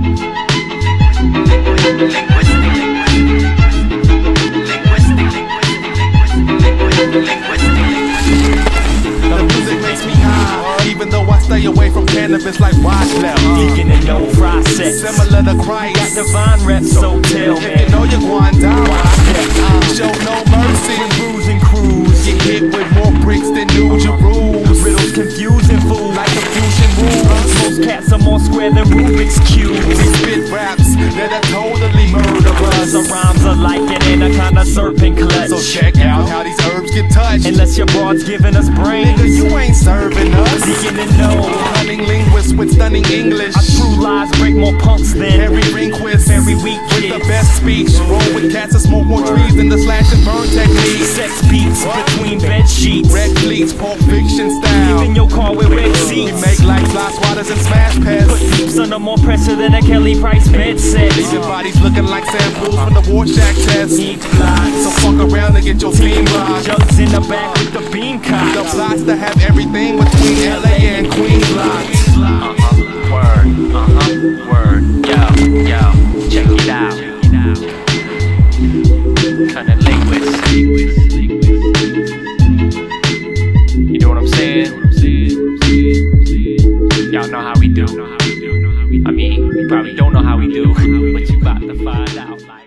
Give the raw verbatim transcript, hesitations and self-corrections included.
Even though I stay away from cannabis like Rockwell. Deacon and no process. Similar to Christ. Got divine reps, so tell me. If you know you're going down, show no mercy. Bruising crews. Get hit with more bricks than New Jerusalem. Riddles confusing fools. Like confusion rules. Most cats are more square than Rubik's cubes. We spit raps that are totally murderous. The rhymes are like an anaconda serpent clutch. So check out how these herbs get touched. Unless your broad's giving us brains, nigga, you ain't serving us. Deacon and no cunning linguist with stunning English. Our true lies break more punks than every Rehnquist. Every week with kids. the best speech. Roll with cats and smoke more trees than the slash and burn technique. Sex beats what? Between bed sheets. Red fleets, Pulp Fiction style. Leaving your car with red seats. We make like fly swatters and smash pads. Put peeps under more pressure than a Kelly Price bed set. Leaving bodies looking like samples from the war shack test. So fuck around and get your team rocked. Jugs in the back with the beam cocked. The plots to have everything between L A and Queens locked. Uh-huh, word, uh-huh, word. Yo, yo, check it out. Kinda linguist. You know what I'm saying? Y'all know how we do. I mean, you probably don't know how we do, but you about to find out.